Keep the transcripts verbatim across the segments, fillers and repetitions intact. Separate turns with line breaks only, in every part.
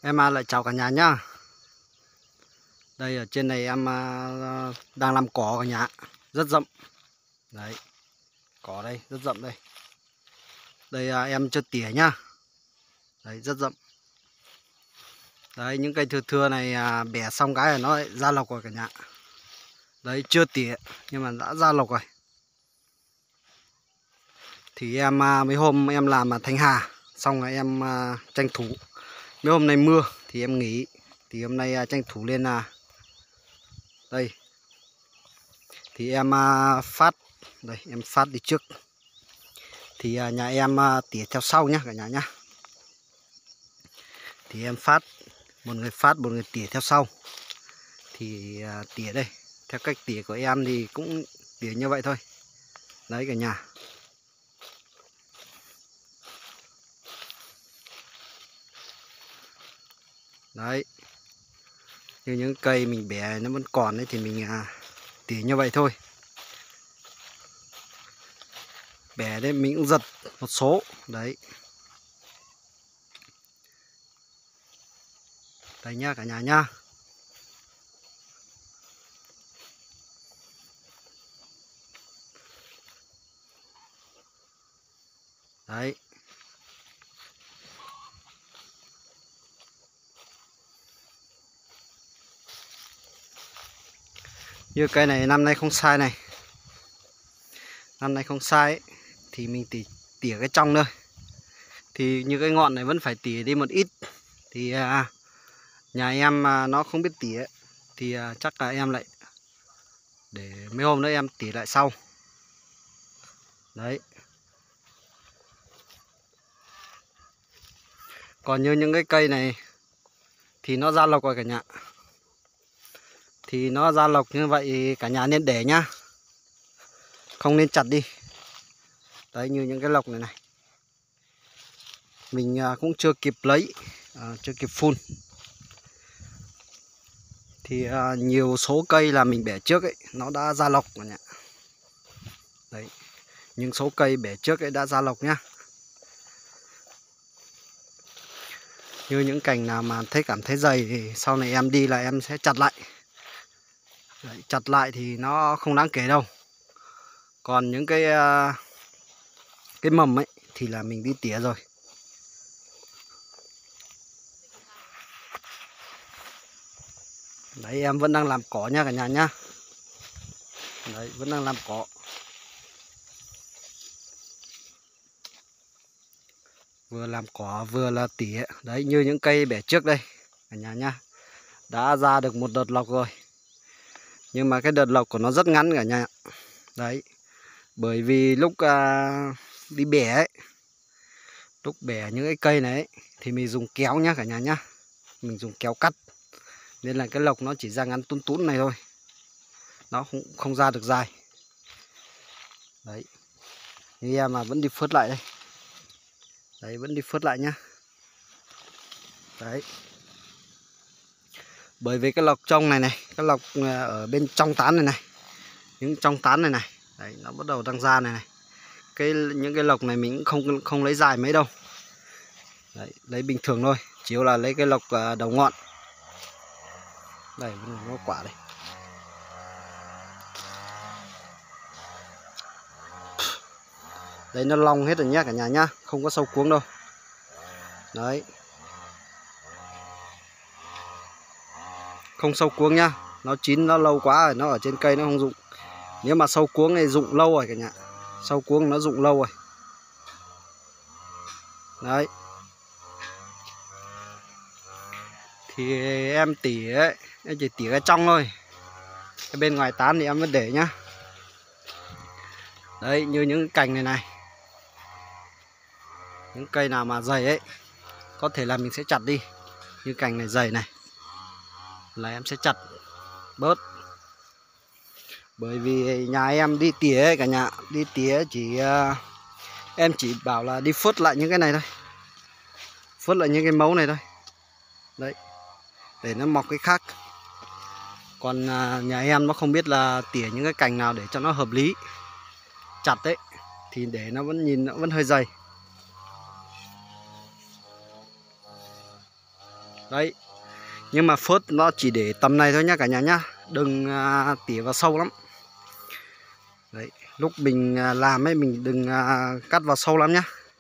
Em à, lại chào cả nhà nhá. Đây ở trên này em à, đang làm cỏ cả nhà, rất rậm. Đấy, cỏ đây rất rậm đây. Đây à, em cho tỉa nhá. Đấy, rất rậm. Đấy, những cây thưa thưa này à, bẻ xong cái là nó lại ra lộc rồi cả nhà. Đấy, chưa tỉa nhưng mà đã ra lộc rồi. Thì em à, mấy hôm em làm à, Thanh Hà, xong rồi em à, tranh thủ. Mấy hôm nay mưa thì em nghỉ. Thì hôm nay à, tranh thủ lên là đây. Thì em à, phát đây em phát đi trước. Thì à, nhà em à, tỉa theo sau nhá cả nhà nhá. Thì em phát, một người phát, một người tỉa theo sau. Thì à, tỉa đây, theo cách tỉa của em thì cũng tỉa như vậy thôi. Đấy cả nhà. Đấy, như những cây mình bẻ nó vẫn còn đấy thì mình à, tỉa như vậy thôi. Bẻ đấy mình cũng giật một số. Đấy. Đây nhá cả nhà nhá. Đấy. Như cây này năm nay không sai này. Năm nay không sai ấy, thì mình tỉa, tỉa cái trong thôi. Thì như cái ngọn này vẫn phải tỉa đi một ít. Thì à, nhà em à, nó không biết tỉa thì à, chắc là em lại để mấy hôm nữa em tỉa lại sau. Đấy. Còn như những cái cây này thì nó ra lộc rồi cả nhà. Thì nó ra lộc như vậy cả nhà nên để nhá, không nên chặt đi. Đấy, như những cái lộc này này mình cũng chưa kịp lấy, à, chưa kịp phun. Thì à, nhiều số cây là mình bẻ trước ấy nó đã ra lộc cả nhà. Đấy, những số cây bẻ trước ấy đã ra lộc nhá. Như những cành nào mà thấy cảm thấy dày thì sau này em đi là em sẽ chặt lại. Đấy, chặt lại thì nó không đáng kể đâu. Còn những cái uh, cái mầm ấy thì là mình đi tỉa rồi. Đấy, em vẫn đang làm cỏ nha cả nhà nhá. Đấy, vẫn đang làm cỏ. Vừa làm cỏ vừa là tỉa. Đấy, như những cây bẻ trước đây cả nhà nhá, đã ra được một đợt lộc rồi. Nhưng mà cái đợt lộc của nó rất ngắn cả nhà. Đấy, bởi vì lúc uh, đi bẻ ấy, lúc bẻ những cái cây này ấy, thì mình dùng kéo nhá cả nhà nhá. Mình dùng kéo cắt, nên là cái lộc nó chỉ ra ngắn tún tún này thôi, nó không, không ra được dài. Đấy, như em mà vẫn đi phớt lại đây. Đấy, vẫn đi phớt lại nhá. Đấy, bởi vì cái lộc trong này này, cái lộc ở bên trong tán này này, những trong tán này này, đấy, nó bắt đầu đang ra này này. Cái những cái lộc này mình cũng không không lấy dài mấy đâu. Đấy, lấy bình thường thôi, chỉ là lấy cái lộc đầu ngọn. Đây, nó quả đây. Đấy, nó long hết rồi nhá cả nhà nhá, không có sâu cuống đâu. Đấy, không sâu cuống nhá, nó chín nó lâu quá rồi, nó ở trên cây nó không rụng. Nếu mà sâu cuống này rụng lâu rồi cả nhà, sâu cuống nó rụng lâu rồi. Đấy, thì em tỉa ấy, em chỉ tỉa cái trong thôi, cái bên ngoài tán thì em vẫn để nhá. Đấy, như những cành này này, những cây nào mà dày ấy có thể là mình sẽ chặt đi. Như cành này dày này là em sẽ chặt bớt. Bởi vì nhà em đi tỉa ấy cả nhà, đi tỉa chỉ uh, em chỉ bảo là đi phớt lại những cái này thôi, phớt lại những cái mấu này thôi. Đấy, để nó mọc cái khác. Còn uh, nhà em nó không biết là tỉa những cái cành nào để cho nó hợp lý chặt đấy, thì để nó vẫn nhìn nó vẫn hơi dày. Đấy, nhưng mà phớt nó chỉ để tầm này thôi nhá cả nhà nhá, đừng à, tỉa vào sâu lắm. Đấy, lúc mình à, làm ấy mình đừng à, cắt vào sâu lắm nhá.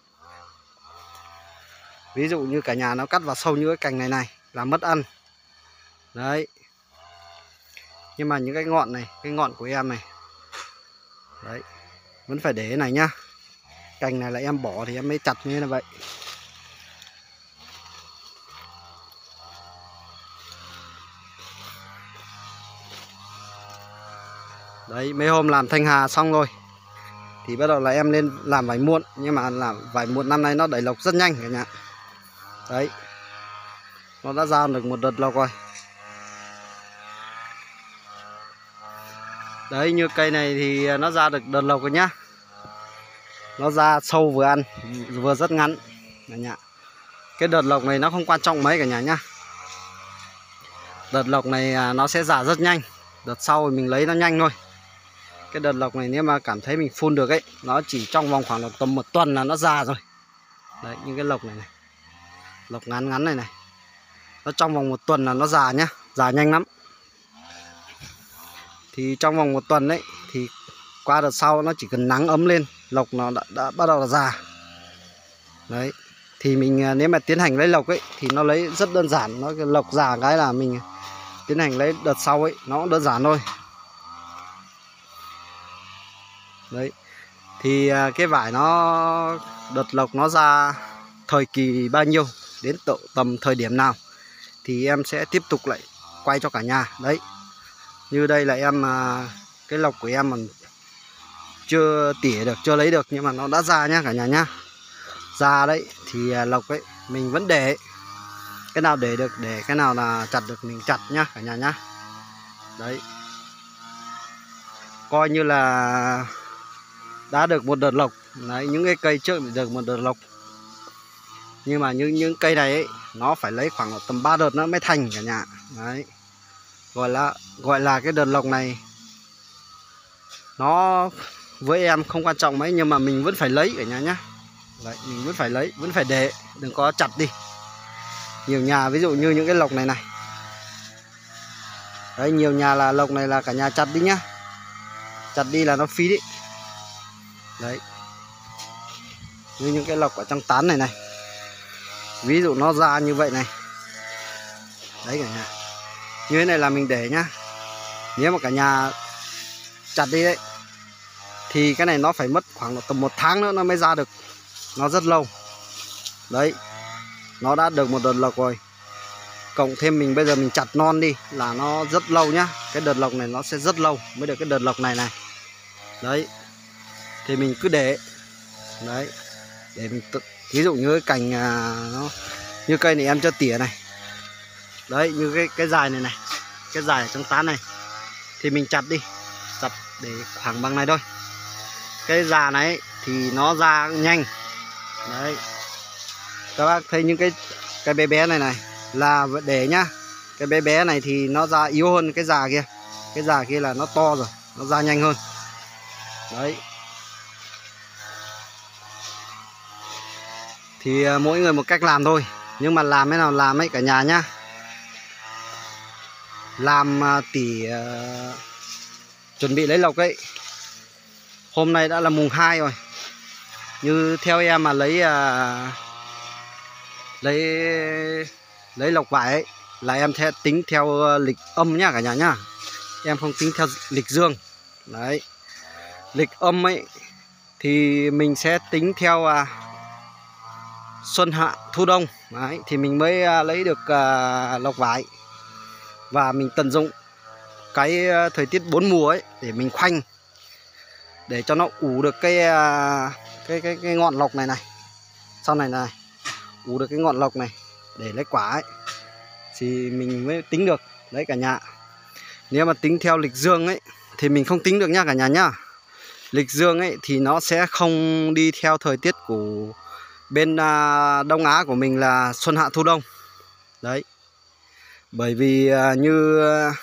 Ví dụ như cả nhà nó cắt vào sâu như cái cành này này là mất ăn. Đấy, nhưng mà những cái ngọn này, cái ngọn của em này, đấy, vẫn phải để cái này nhá. Cành này là em bỏ thì em mới chặt như là vậy. Đấy, mấy hôm làm thanh hà xong rồi thì bắt đầu là em lên làm vải muộn. Nhưng mà làm vải muộn năm nay nó đẩy lộc rất nhanh cả nhà. Đấy, nó đã ra được một đợt lộc rồi. Đấy, như cây này thì nó ra được đợt lộc rồi nhá. Nó ra sâu vừa ăn, vừa rất ngắn cả nhà. Cái đợt lộc này nó không quan trọng mấy cả nhà nhá. Đợt lộc này nó sẽ già rất nhanh. Đợt sau thì mình lấy nó nhanh thôi. Cái đợt lộc này nếu mà cảm thấy mình phun được ấy, nó chỉ trong vòng khoảng tầm một tuần là nó già rồi. Đấy, những cái lộc này này, lộc ngắn ngắn này này, nó trong vòng một tuần là nó già nhá, già nhanh lắm. Thì trong vòng một tuần đấy thì qua đợt sau nó chỉ cần nắng ấm lên, lộc nó đã, đã bắt đầu là già. Đấy, thì mình nếu mà tiến hành lấy lộc ấy thì nó lấy rất đơn giản. Nó cái lộc già cái là mình tiến hành lấy đợt sau ấy, nó cũng đơn giản thôi. Đấy, thì cái vải nó đợt lộc nó ra thời kỳ bao nhiêu, đến tầm thời điểm nào thì em sẽ tiếp tục lại quay cho cả nhà. Đấy, như đây là em cái lộc của em mà chưa tỉa được, chưa lấy được, nhưng mà nó đã ra nhá cả nhà nhá. Ra đấy thì lộc ấy mình vẫn để, cái nào để được để, cái nào là chặt được mình chặt nhá cả nhà nhá. Đấy, coi như là đã được một đợt lộc. Đấy, những cái cây trước được một đợt lộc. Nhưng mà những những cây này ấy, nó phải lấy khoảng tầm ba đợt nó mới thành cả nhà. Đấy, gọi là gọi là cái đợt lộc này nó với em không quan trọng mấy, nhưng mà mình vẫn phải lấy cả nhà nhá. Đấy, mình vẫn phải lấy, vẫn phải để, đừng có chặt đi. Nhiều nhà ví dụ như những cái lộc này này, đấy, nhiều nhà là lộc này là cả nhà chặt đi nhá, chặt đi là nó phí đấy. Đấy, như những cái lộc ở trong tán này này, ví dụ nó ra như vậy này, đấy cả nhà, như thế này là mình để nhá. Nếu mà cả nhà chặt đi đấy thì cái này nó phải mất khoảng tầm một tháng nữa nó mới ra được, nó rất lâu. Đấy, nó đã được một đợt lộc rồi, cộng thêm mình bây giờ mình chặt non đi là nó rất lâu nhá. Cái đợt lộc này nó sẽ rất lâu mới được cái đợt lộc này này. Đấy, thì mình cứ để, đấy, để mình tự, ví dụ như cái cành à, nó như cây này em cho tỉa này, đấy, như cái cái dài này này, cái dài ở trong tán này thì mình chặt đi, chặt để khoảng bằng này thôi. Cái già này ấy, thì nó ra nhanh. Đấy, các bác thấy những cái cái bé bé này này là để nhá. Cái bé bé này thì nó ra yếu hơn cái già kia, cái già kia là nó to rồi, nó ra nhanh hơn. Đấy, thì mỗi người một cách làm thôi, nhưng mà làm thế nào làm ấy cả nhà nhá. Làm tỉ uh, chuẩn bị lấy lộc ấy, hôm nay đã là mùng hai rồi. Như theo em mà lấy uh, lấy lấy lộc vải ấy là em theo tính theo lịch âm nhá cả nhà nhá, em không tính theo lịch dương. Đấy, lịch âm ấy thì mình sẽ tính theo uh, xuân hạ thu đông. Đấy, thì mình mới uh, lấy được uh, lộc vải. Và mình tận dụng cái uh, thời tiết bốn mùa ấy để mình khoanh, để cho nó ủ được cái uh, cái cái cái ngọn lộc này này, sau này này ủ được cái ngọn lộc này để lấy quả ấy thì mình mới tính được. Đấy cả nhà, nếu mà tính theo lịch dương ấy thì mình không tính được nha cả nhà nhá. Lịch dương ấy thì nó sẽ không đi theo thời tiết của bên Đông Á của mình là xuân hạ thu đông. Đấy, bởi vì như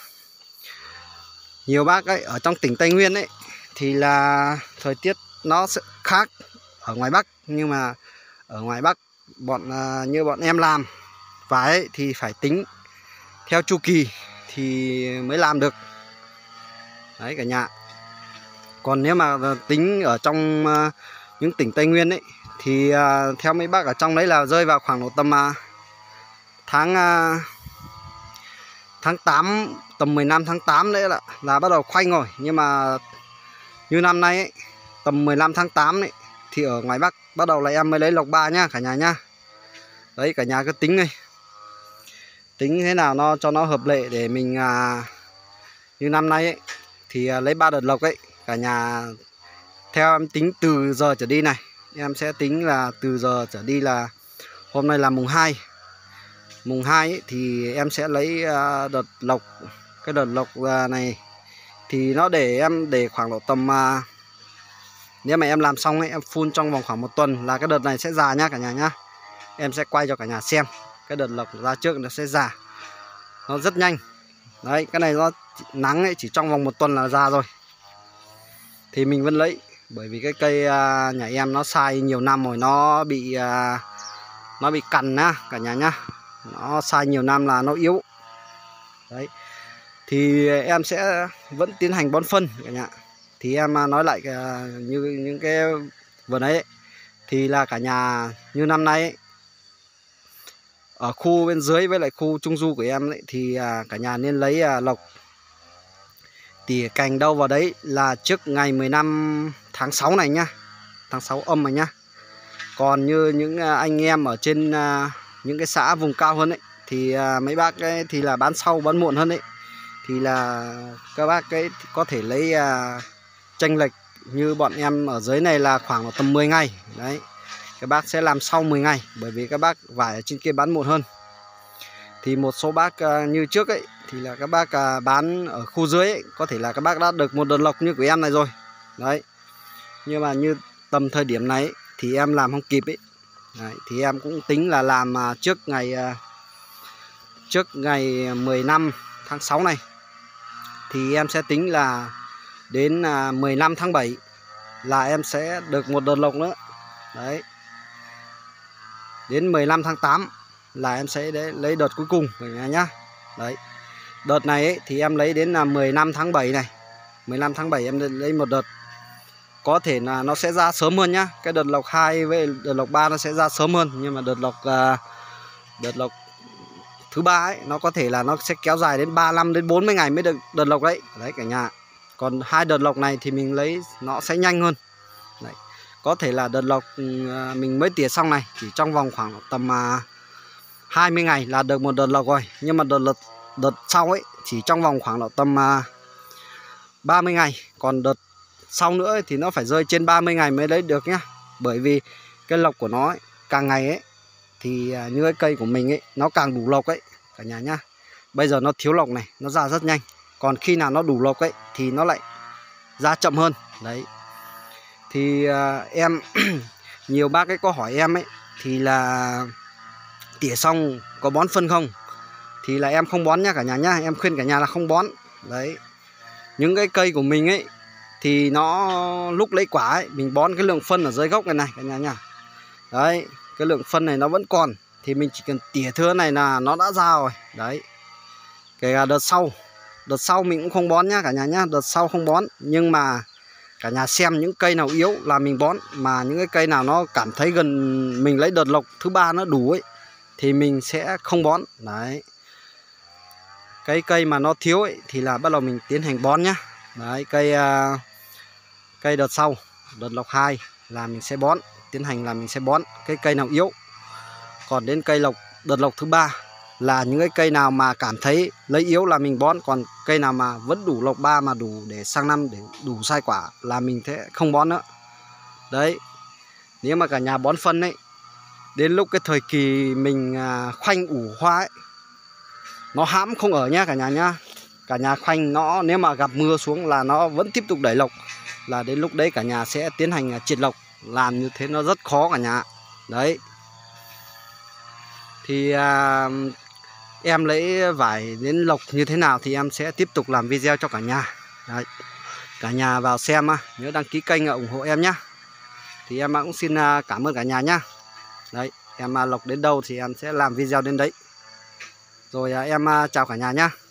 nhiều bác ấy ở trong tỉnh Tây Nguyên ấy thì là thời tiết nó sẽ khác ở ngoài Bắc. Nhưng mà ở ngoài Bắc bọn như bọn em làm vải ấy, thì phải tính theo chu kỳ thì mới làm được. Đấy cả nhà. Còn nếu mà tính ở trong uh, những tỉnh Tây Nguyên ấy thì uh, theo mấy bác ở trong đấy là rơi vào khoảng độ tầm uh, tháng uh, tháng tám, tầm mười lăm tháng tám đấy là là bắt đầu khoanh rồi. Nhưng mà như năm nay ấy, tầm mười lăm tháng tám ấy thì ở ngoài Bắc bắt đầu là em mới lấy lộc ba nhá cả nhà nhá. Đấy cả nhà cứ tính này, tính thế nào nó cho nó hợp lệ để mình à, như năm nay ấy thì à, lấy ba đợt lộc ấy cả nhà. Theo em tính từ giờ trở đi này, em sẽ tính là từ giờ trở đi là hôm nay là mùng hai. Mùng hai ấy, thì em sẽ lấy à, đợt lộc. Cái đợt lộc à, này thì nó để em để khoảng độ tầm à, nếu mà em làm xong ấy, em phun trong vòng khoảng một tuần là cái đợt này sẽ già nhá cả nhà nhá. Em sẽ quay cho cả nhà xem cái đợt lộc ra trước nó sẽ già, nó rất nhanh. Đấy cái này nó nắng ấy chỉ trong vòng một tuần là già rồi. Thì mình vẫn lấy, bởi vì cái cây uh, nhà em nó sai nhiều năm rồi, nó bị uh, nó bị cằn á cả nhà nhá. Nó sai nhiều năm là nó yếu. Đấy thì em sẽ vẫn tiến hành bón phân cả nhà. Thì em nói lại uh, như những cái vườn ấy, ấy thì là cả nhà như năm nay ấy, ở khu bên dưới với lại khu trung du của em ấy, thì à, cả nhà nên lấy à, lộc tỉa cành đâu vào đấy là trước ngày mười lăm tháng sáu này nhá, tháng sáu âm này nhá. Còn như những à, anh em ở trên à, những cái xã vùng cao hơn ấy thì à, mấy bác ấy thì là bán sau bán muộn hơn ấy, thì là các bác ấy có thể lấy à, chênh lệch như bọn em ở dưới này là khoảng tầm mười ngày đấy. Các bác sẽ làm sau mười ngày, bởi vì các bác vải ở trên kia bán muộn hơn. Thì một số bác uh, như trước ấy thì là các bác uh, bán ở khu dưới ấy, có thể là các bác đã được một đợt lộc như của em này rồi. Đấy. Nhưng mà như tầm thời điểm này ấy, thì em làm không kịp ấy. Đấy, thì em cũng tính là làm uh, trước ngày uh, trước ngày mười lăm tháng sáu này. Thì em sẽ tính là đến uh, mười lăm tháng bảy là em sẽ được một đợt lộc nữa. Đấy. Đến mười lăm tháng tám là em sẽ để lấy đợt cuối cùng cả nhà nhá. Đấy. Đợt này ấy, thì em lấy đến là mười lăm tháng bảy này. mười lăm tháng bảy em lấy một đợt. Có thể là nó sẽ ra sớm hơn nhá. Cái đợt lộc hai với đợt lộc ba nó sẽ ra sớm hơn, nhưng mà đợt lộc đợt lộc thứ ba ấy nó có thể là nó sẽ kéo dài đến ba mươi lăm đến bốn mươi ngày mới được đợt lộc đấy. Đấy cả nhà. Còn hai đợt lộc này thì mình lấy nó sẽ nhanh hơn. Đấy. Có thể là đợt lộc mình mới tỉa xong này chỉ trong vòng khoảng tầm hai mươi ngày là được một đợt lộc rồi. Nhưng mà đợt lộc, đợt sau ấy chỉ trong vòng khoảng tầm ba mươi ngày. Còn đợt sau nữa ấy, thì nó phải rơi trên ba mươi ngày mới lấy được nhá. Bởi vì cái lộc của nó ấy, càng ngày ấy thì như cái cây của mình ấy nó càng đủ lộc ấy cả nhà nhá. Bây giờ nó thiếu lộc này, nó ra rất nhanh. Còn khi nào nó đủ lộc ấy thì nó lại ra chậm hơn. Đấy. Thì uh, em nhiều bác ấy có hỏi em ấy thì là tỉa xong có bón phân không? Thì là em không bón nhá cả nhà nhá. Em khuyên cả nhà là không bón. Đấy. Những cái cây của mình ấy thì nó lúc lấy quả ấy mình bón cái lượng phân ở dưới gốc này này cả nhà nhá. Đấy. Cái lượng phân này nó vẫn còn, thì mình chỉ cần tỉa thưa này là nó đã ra rồi. Đấy. Kể cả đợt sau, đợt sau mình cũng không bón nhá cả nhà nhá. Đợt sau không bón. Nhưng mà cả nhà xem những cây nào yếu là mình bón, mà những cái cây nào nó cảm thấy gần mình lấy đợt lộc thứ ba nó đủ ấy thì mình sẽ không bón. Đấy. Cái cây mà nó thiếu ấy thì là bắt đầu mình tiến hành bón nhá. Đấy, cây uh, cây đợt sau, đợt lộc hai là mình sẽ bón, tiến hành là mình sẽ bón cái cây nào yếu. Còn đến cây lộc đợt lộc thứ ba là những cái cây nào mà cảm thấy lấy yếu là mình bón, còn cây nào mà vẫn đủ lộc ba mà đủ để sang năm để đủ sai quả là mình sẽ không bón nữa. Đấy. Nếu mà cả nhà bón phân ấy, đến lúc cái thời kỳ mình khoanh ủ hoa ấy, nó hãm không ở nhá cả nhà nhá. Cả nhà khoanh nó nếu mà gặp mưa xuống là nó vẫn tiếp tục đẩy lộc, là đến lúc đấy cả nhà sẽ tiến hành triệt lộc. Làm như thế nó rất khó cả nhà. Đấy. Thì à, em lấy vải đến lộc như thế nào thì em sẽ tiếp tục làm video cho cả nhà. Đấy. Cả nhà vào xem nhớ đăng ký kênh ủng hộ em nhé. Thì em cũng xin cảm ơn cả nhà nhá. Đấy, em lộc đến đâu thì em sẽ làm video đến đấy. Rồi à, em à, chào cả nhà nhá.